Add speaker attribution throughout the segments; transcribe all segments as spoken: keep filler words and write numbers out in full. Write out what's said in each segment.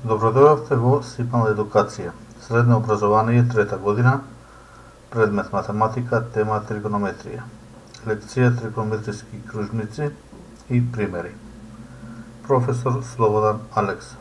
Speaker 1: Добродојавте во Сипална едукација. Средно образование, трета година, предмет математика, тема тригонометрија. Лекција тригонометриски кружници и примери. Професор Слободан Алексов.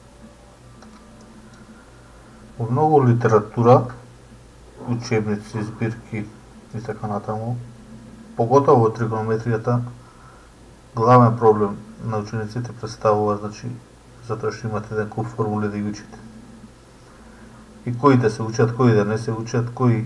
Speaker 1: Во многу литература, учебници, збирки и така натаму, поготово во тригонометријата, главен проблем на учениците представува, значи, затоа што имате еден куп формули да ги учите. И кои да се учат, кои да не се учат, кои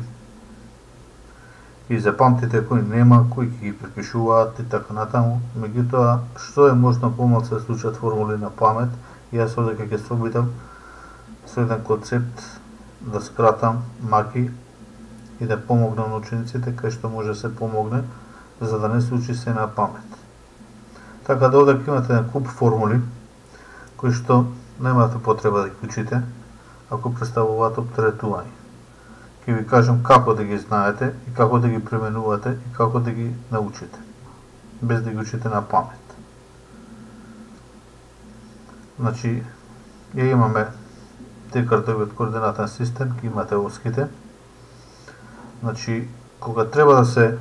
Speaker 1: ги запамтите, кои нема, кои ги препишуваат и така натаму. Меѓутоа, што е можно помалку да се учат формули на памет, и јас овде ќе се обидам со еден концепт да скратам маки и да помогнам на учениците кај што може да се помогне, за да не се учи се на памет. Така да овде имате еден куп формули кои што немате потреба да ги учите, ако представуваат оптеретување. Ќе ви кажам како да ги знаете и како да ги применувате и како да ги научите, без да ги учите на памет. Значи, ја имаме Декартовиот координатен систем, ќе имате оските. Значи, кога треба да се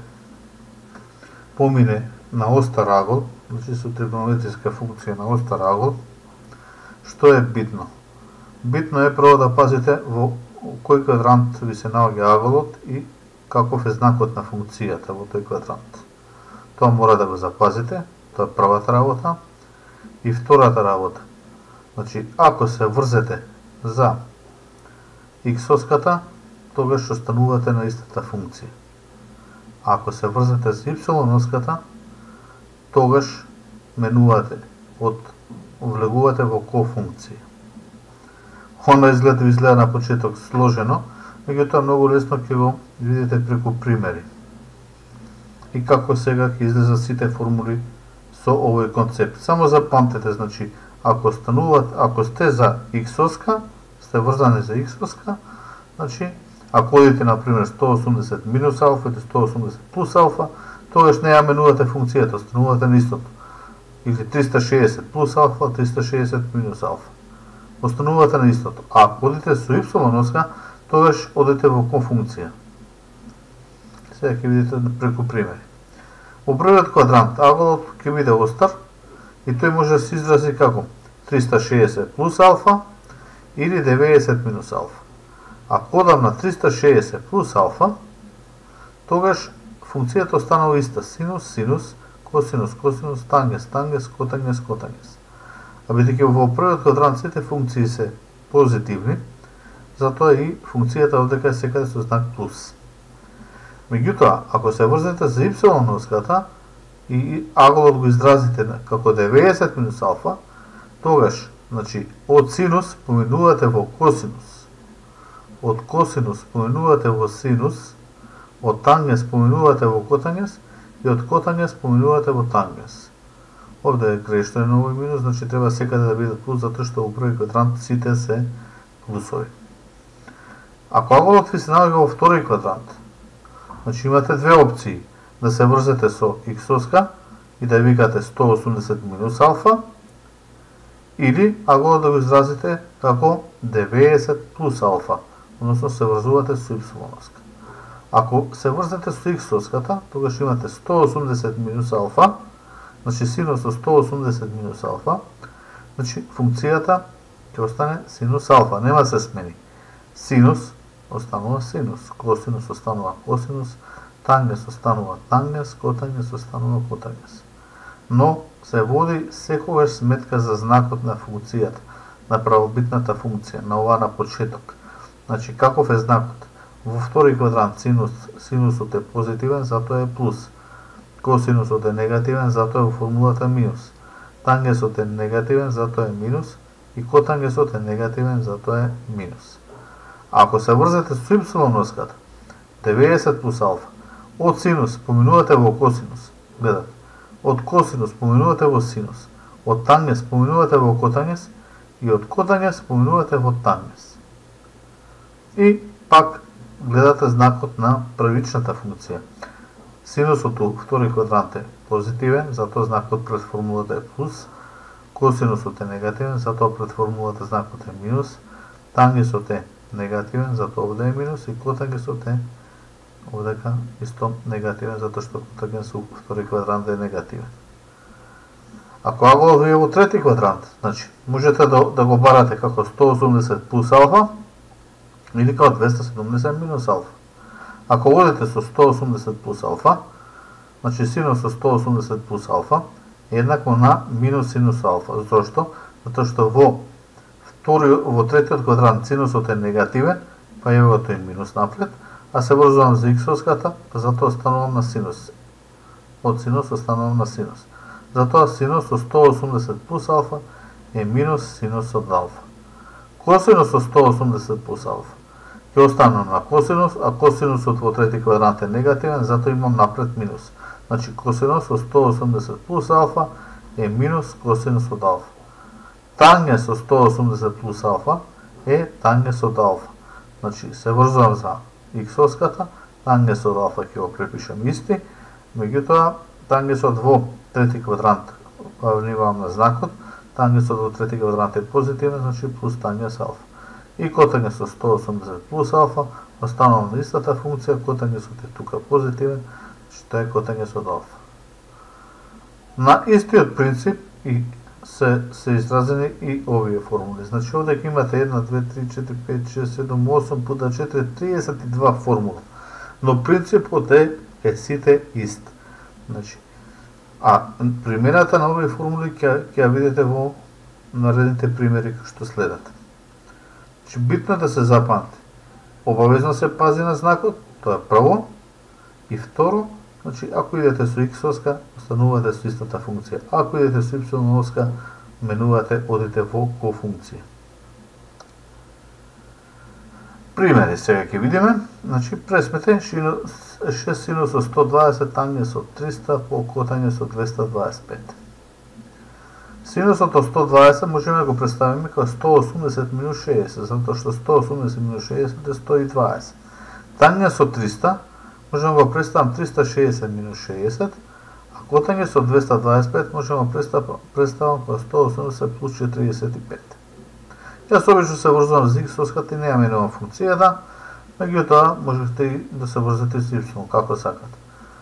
Speaker 1: помине на остар агол, значи со тригонометриска функција на остар агол, што е битно? Битно е прво да пазите во кој квадрант ви се наоѓа аголот и каков е знакот на функцијата во тој квадрант. Тоа мора да го запазите, тоа е првата работа. И втората работа, значи, ако се врзете за х-оската, тогаш останувате на истата функција. Ако се врзете за y-оската, тогаш менувате од влегувате во кофункција. Она изглед ви изгледа на почеток сложено, меѓутоа многу лесно ќе го видите преку примери. И како сега ќе излезат сите формули со овој концепт. Само запамтете, значи, ако стануват, ако сте за х-оска, сте врзани за х-оска, значи, ако одите, например, сто осумдесет минус алфа или сто осумдесет плюс алфа, тогаш не ја менувате функцијата, станувате на истото. Или триста шеесет плюс алфа, триста шеесет минус алфа. Останувате на истото. А ако одите со y-оска, тогаш одите во конфункција. Сега ќе видите преку примери. Во првиот квадрант аголот ќе биде остар и тој може да се изрази како триста шеесет плюс алфа или деветдесет минус алфа. Ако одам на триста шеесет плюс алфа, тогаш функцијата останува иста. Синус, синус, косинус, косинус, тангенс, тангенс, котангенс, котангенс. А бидејќи во првиот квадрант сите функции се позитивни, затоа и функцијата овдека е секаде со знак плюс. Меѓутоа, ако се врзете за y-оската и аголот го изразите како деветдесет минус алфа, тогаш, значи, од синус поминувате во косинус, од косинус поминувате во синус, од тангенс поминувате во котангенс и од котангенс поминувате во тангенс. Овде е грешно е на овој минус, значи треба секаде да биде плюс, затоа што во први квадрант сите се плюсови. Ако аголот ви се наоѓа во втори квадрант, значи имате две опции, да се врзете со х-оска и да викате сто осумдесет минус алфа, или аголот да го изразите како деветдесет плюс алфа, односно се врзувате со y-оска. Ако се врзете со х-оската, тогаш имате сто осумдесет минус алфа, значи синус од сто осумдесет минус алфа, значи функцијата ќе остане синус алфа, нема се смени. Синус останува синус, косинус останува косинус, тангенс останува тангенс, котангенс останува котангенс. Но се води секогаш сметка за знакот на функцијата, на правобитната функција, на ова на почеток. Значи, каков е знакот? Во втори квадрант синус, синусот е позитивен, затоа е плюс. Косинусот е негативен, затоа е во формулата минус. Тангенсот е негативен, затоа е минус. И котангенсот е негативен, затоа е минус. Ако се врзете со y-оската, деветдесет плюс алфа, од синус поминувате во косинус, гледате, од косинус поминувате во синус, од тангенс поминувате во котангенс и од котангенс поминувате во тангенс. И пак гледате знакот на првичната функција. Синусот у втори квадрант е позитивен, затоа знакот пред формулата е плюс. косинусот е негативен, затоа пред формулата знакот е минус, тангенсот е негативен, затоа овде е минус и котангенсот е овдека исто негативен, затоа што котангенс во втори квадрант е негативен. Ако аголот ви е во трети квадрант, значи можете да, да го барате како сто осумдесет плюс алфа или како двеста седумдесет минус алфа. Ако водите со сто осумдесет плюс алфа, значи синус со сто осумдесет плюс алфа е еднакво на минус синус алфа. Зошто? Затоа што во втори, во третиот квадрант синусот е негативен, па ево тој минус напред, а се врзувам за иксовската, затоа станувам на синус. Од синус останувам на синус. Затоа синус со сто осумдесет плюс алфа е минус синус од алфа. Косинус со сто осумдесет плюс алфа ќе останам на косинус, а косинусот во трети квадрант е негативен, затоа имам напред минус. Значи косинус со сто осумдесет плюс алфа е минус косинус од алфа. Тангенс со сто осумдесет плюс алфа е тангенс од алфа. Значи се врзувам за иксовската, тангенс од алфа ќе го препишам исти, меѓутоа тангенсот во трети квадрант внимавам на знакот, тангенсот во трети квадрант е позитивен, значи плюс тангенс алфа. И котангенс со сто осумдесет плюс алфа останувам на истата функција, котангенсот е тука позитивен, што е котангенс од алфа. На истиот принцип и се, се изразени и овие формули. Значи овде ќе имате едно, две, три, четири, пет, шест, седум, осум пута четири, триесет и два формула. Но принципот е, е сите ист. Значи, а примената на овие формули ќе ќе ја видите во наредните примери кои што следат. Значи, битно е да се запамти. Обавезно се пази на знакот, тоа е прво. И второ, значи, ако идете со иксовска, останувате со истата функција. Ако идете со ипсилоновска, менувате, одите во кофункција. Примери сега ќе видиме. Значи, пресмете шест синус од сто дваесет, тангенс од триста, по котангенс од двеста дваесет и пет. Синусот од сто дваесет можеме да го представиме како сто осумдесет минус шеесет, затоа што сто осумдесет минус шеесет е сто и дваесет. Тангенс од триста можеме да го представам триста шеесет минус шеесет, а котангенс од двеста дваесет и пет можеме да го представам како сто осумдесет плюс четириесет и пет. Јас обично се врзувам за иксовската и не ја менувам функцијата, меѓутоа можете и да се врзете с ипсилон, како сакате.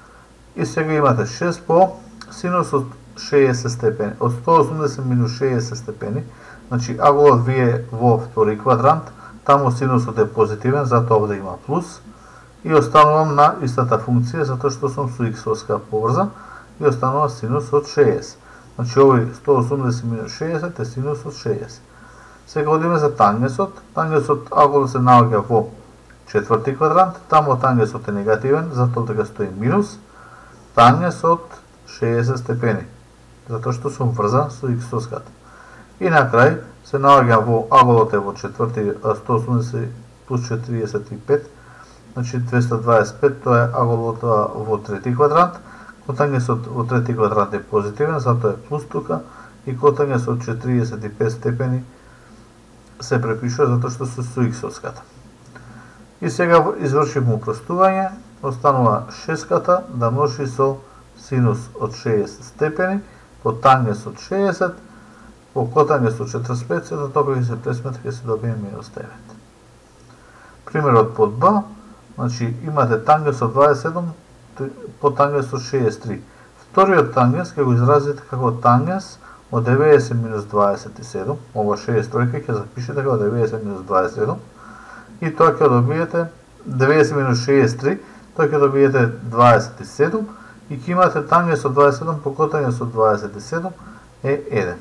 Speaker 1: И сега имате шест по синус од шеесет степени, од сто осумдесет минус шеесет степени, значи аголот ви е во втори квадрант, таму синусот е позитивен, затоа овде има плюс, и останувам на истата функција, затоа што сум со иксовска поврзан, и останува синус од шеесет. Значи овој сто осумдесет минус шеесет е синус од шеесет. Сега одиме за тангенсот. Тангенсот аголот се наоѓа во четврти квадрант, таму тангенсот е негативен, затоа дека стои минус, тангенс од шеесет степени, затоа што сум врзан со иксовската. И на крај се наоѓа во аголот е во четврти, сто осумдесет плюс четириесет и пет, значи двеста дваесет и пет, тоа е аголот во трети квадрант, котангенсот во трети квадрант е позитивен, затоа е плюс тука, и котангенс од четириесет и пет степени се препишува затоа што се со иксовската. И сега извршивме упростување, останува шеската да множи со синус од шеесет степени, по тангенс од шеесет, по котангенс од четириесет и пет, се затоа ќе се пресмета, ќе се добие минус девет. Примерот под Б, значи имате тангенс од дваесет и седум, по тангенс од шеесет и три. Вториот тангенс ќе го изразите како тангенс од деветдесет минус дваесет и седум, ова шеесет и три ќе запишете како деветдесет минус дваесет и седум, и тоа ќе добиете деветдесет минус шеесет и три, тоа ќе добиете дваесет и седум, и ќе имате тангенс од дваесет и седум по котангенс од дваесет и седум е еден.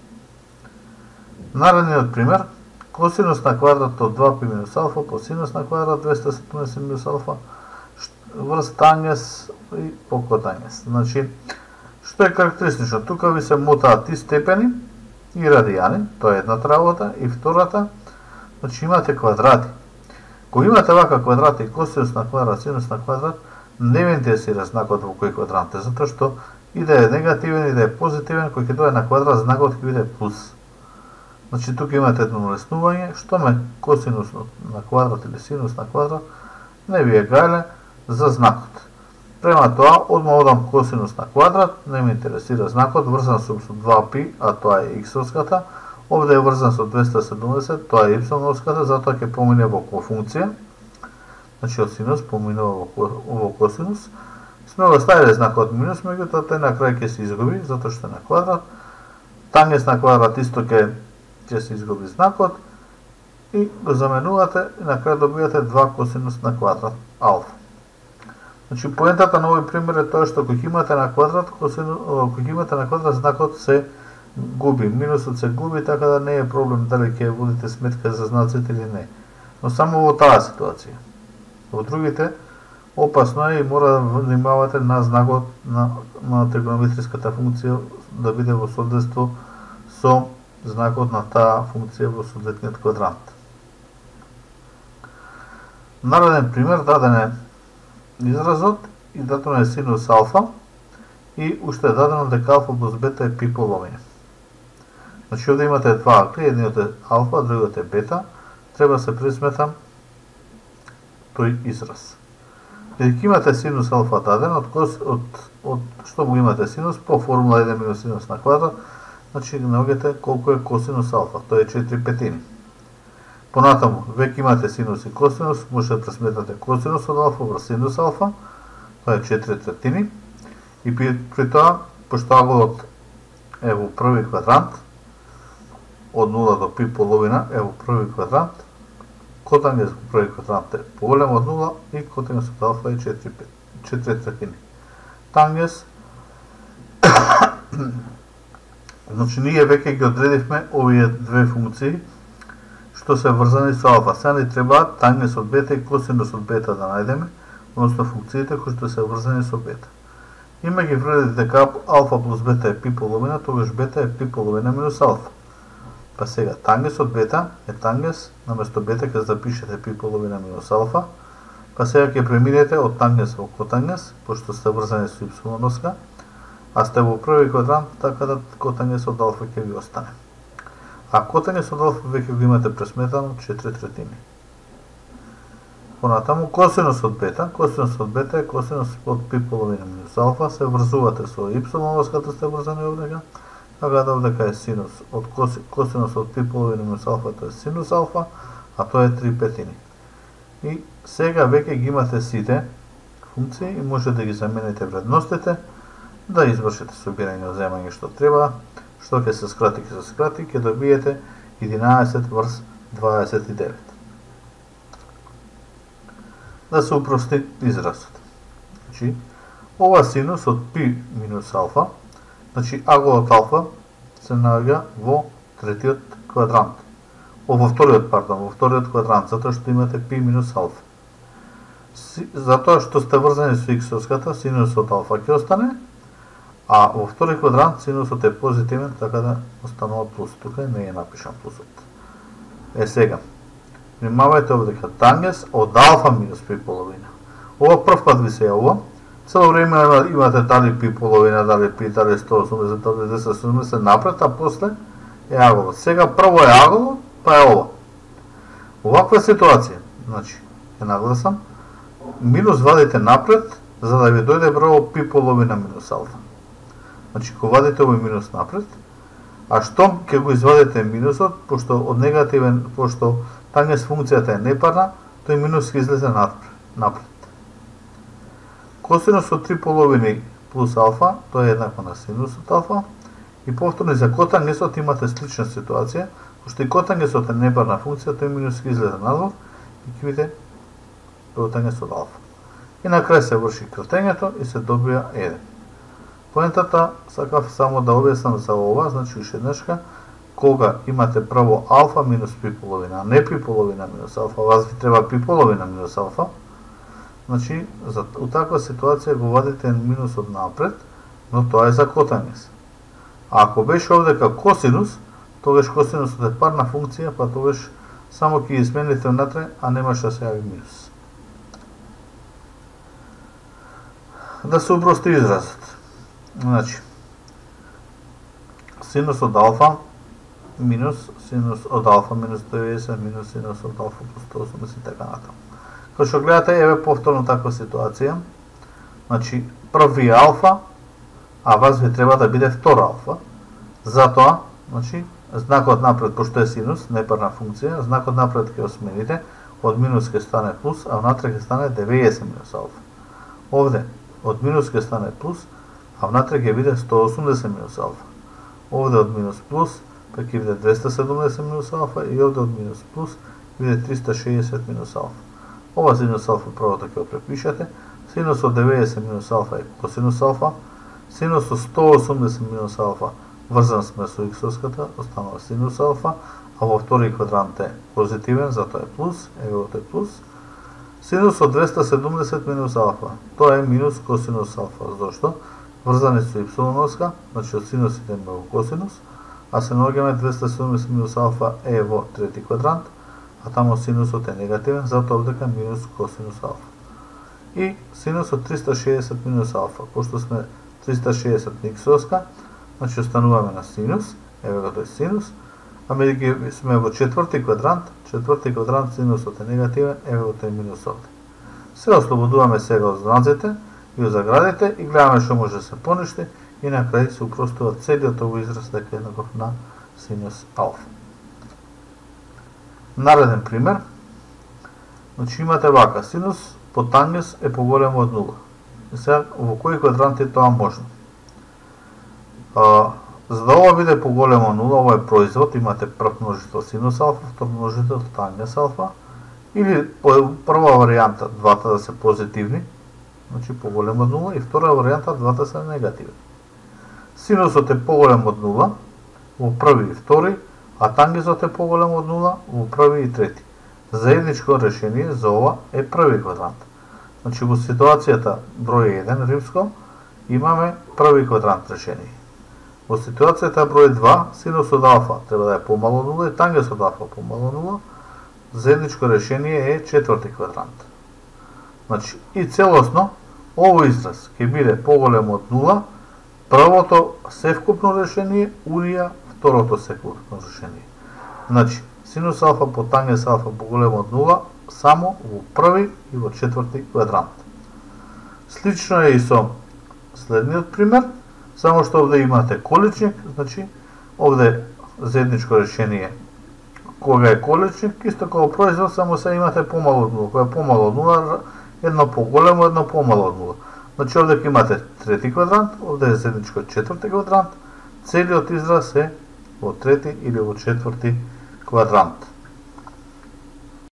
Speaker 1: Наредниот пример, косинус на квадрат од два пи минус алфа по синус на квадрат двеста седумдесет минус алфа врз тангенс и по котангенс. Значи, што е карактеристично? Тука ви се мотаат и степени и радијани, тоа е едната работа, и втората, значи имате квадрати. Кога имате вака квадрати, косинус на квадрат, синус на квадрат, не ви интересира знакот во кој квадрант е, затоа што и да е негативен и да е позитивен, кој ќе дојде на квадрат, знакот ќе биде плюс. Значи тука имате едно улеснување, што ме косинус на квадрат или синус на квадрат, не ви е гајле за знакот. Према тоа, одма одам косинус на квадрат, не ме интересира знакот, врзан сум со два пи, а тоа е х-овската, овде е врзан со двеста и седумдесет, тоа е y-овската, затоа ќе помине во кофункција, значи од синус поминува во, во косинус. Сме го ставиле знакот минус, меѓутоа тој на крај ќе се изгуби, затоа што е на квадрат. Тангенс на квадрат исто ќе ќе се изгуби знакот и го заменувате и на крај добивате два косинус на квадрат алфа. Значи поентата на овој пример е тоа што кога имате на квадрат, косинус, кога имате на квадрат знакот се губи, минусот се губи, така да не е проблем дали ќе водите сметка за знаците или не. Но само во таа ситуација. Во другите опасно е и мора да внимавате на знакот на, на тригонометриската функција да биде во соодветство со знакот на таа функција во соодветниот квадрант. Нареден пример даден е изразот и дадено е синус алфа и уште е дадено дека алфа плюс бета е пи половина. Значи овде имате два акли, едниот е алфа, другиот е бета, треба се присметам тој израз. Бидејќи имате синус алфа даден, од, кос, од, од што го имате синус, по формула еден минус синус на квадрат, значи наоѓате колку е косинус алфа, тоа е четири петини. Понатаму, веќе имате синус и косинус, може да пресметнате косинус од алфа врз синус алфа, тоа е четири третини, и при, при тоа, пошто аголот е во први квадрант, од нула до пи половина е во први квадрант, котангенс во први квадрант е поголем од нула и котангенс од алфа е четири третини. Тангенс, значи ние веќе ги одредивме овие две функции што се врзани со алфа. Сега ни треба тангенс од бета и косинус од бета да најдеме, односно функциите кои што се врзани со бета. Има ги вредите дека алфа плюс бета е пи половина, тогаш бета е пи половина минус алфа. Па сега, тангенс од бета е тангенс, наместо бета ќе запишете пи половина минус алфа, па сега ќе преминете од тангенс во котангенс, пошто сте врзани со y-овска, а сте во први квадрант, така да котангенс од алфа ќе ви остане. А котангенс од алфа веќе го имате пресметано четири третини. Понатаму, косинус од бета, косинус од бета е косинус од пи половина минус алфа, се врзувате со y-овската сте врзани овдека, така да овдека е синус од косинус од пи половина минус алфа, тоа е синус алфа, а тоа е три петини. И сега веќе ги имате сите функции и може да ги замените вредностите, да извршите собирање од земање што треба, што ќе се скрати, ќе се скрати, ќе добиете единаесет врз дваесет и девет. Да се упрости изразот. Значи, ова синус од пи минус алфа, значи аголот алфа се наоѓа во третиот квадрант. О, во вториот, пардон, во вториот квадрант, затоа што имате пи минус алфа. Си, затоа што сте врзани со х-овската, синусот алфа ќе остане, а во втори квадрант синусот е позитивен, така да останува плюс. Тука не е напишан плюсот. Е сега, внимавајте овде дека тангенс од алфа минус пи половина. Ова прв пат ви се јавува, цело време имате дали пи половина, дали пи, дали сто осумдесет, дали двеста осумдесет напред, а после е аголот. Сега прво е аголот, па е ова. Оваква ситуација, значи, е нагласам, минус вадите напред, за да ви дојде број пи половина минус алфа. Значи, кога вадите овој минус напред, а штом ќе го извадите минусот, пошто од негативен, пошто тангенс функцијата е непарна, тој минус ќе излезе напред. Косинус од три половини плюс алфа, тоа е еднакво на синус од алфа, и повторно за котангенсот имате слична ситуација, пошто и котангенсот е непарна функција, тој минус ќе излезе надвор и ќе видите котангенс од алфа. И на крај се врши кратењето и се добија еден. Поентата сакав само да објаснам за ова, значи уште еднашка, кога имате право алфа минус пи половина, а не пи половина минус алфа, вас ви треба пи половина минус алфа, значи за, у таква ситуација го вадите минусот напред, но тоа е за котангенс. А ако беше овдека косинус, тогаш косинусот е парна функција, па тогаш само ќе ги смените внатре, а немаше да се јави минус. Да се упрости изразот. Значи, синус од алфа минус синус од алфа минус деветдесет минус синус од алфа плюс сто осумдесет и така натаму. Као што гледате, еве повторно таква ситуација. Значи, први е алфа, а вас ви треба да биде втора алфа. Затоа, значи, знакот напред, пошто е синус, непарна функција, знакот напред ќе го смените, од минус ќе стане плюс, а внатре ќе стане деветдесет минус алфа. Овде, од минус ќе стане плюс, а внатре ќе биде сто осумдесет минус алфа. Овде од минус плюс, па ќе биде двеста седумдесет минус алфа и овде од минус плюс биде триста шеесет минус алфа. Ова синус алфа првото ќе го препишете, синус од деветдесет минус алфа е косинус алфа, синус од сто осумдесет минус алфа врзан сме со иксовската, останува синус алфа, а во втори квадрант е позитивен, затоа е плюс, ево е плюс. Синус од двеста седумдесет минус алфа, тоа е минус косинус алфа. Зошто? Врзани со ипсилоновска, значи од синус идеме во косинус, а се наоѓаме двеста седумдесет минус алфа е во трети квадрант, а тамо синусот е негативен, затоа овдека минус косинус алфа. И синус од триста шеесет минус алфа, пошто сме триста шеесет на иксовска, значи остануваме на синус, еве го тој синус, а меѓу сме во четврти квадрант, четврти квадрант синусот е негативен, еве го тој минус овде. Се ослободуваме сега од знаците и од заградите и гледаме што може да се поништи и на крај се упростува целиот овој израз дека е еднаков на синус алфа. Нареден пример, значи имате вака, синус по тангенс е поголемо од нула. И сега, во кој квадрант е тоа можно? А, за да ова биде поголемо од нула, ова е производ, имате прв множител синус алфа, втор множител тангенс алфа, или прва варијанта, двата да се позитивни, значи поголемо од нула, и втора варијанта, двата се негативни. Синусот е поголем од нула, во први и втори, а тангенсот е поголем од нула, во први и трети. Заедничко решение за ова е први квадрант. Значи во ситуацијата број еден римско имаме први квадрант решение. Во ситуацијата број два синус од алфа треба да е помало од нула и тангенс од алфа помало од нула. Заедничко решение е четврти квадрант. Значи и целосно овој израз ќе биде поголем од нула, првото севкупно решение унија второто севкупно решение. Значи синус алфа по тангенс алфа поголемо од нула само во први и во четврти квадрант. Слично е и со следниот пример, само што овде имате количник, значи овде заедничко решение кога е количник, исто како производ, само се имате помало од нула, кога е помало од нула, едно поголемо, едно помало од нула. Значи овде ќе имате трети квадрант, овде е заедничко четврти квадрант, целиот израз е во трети или во четврти квадрант.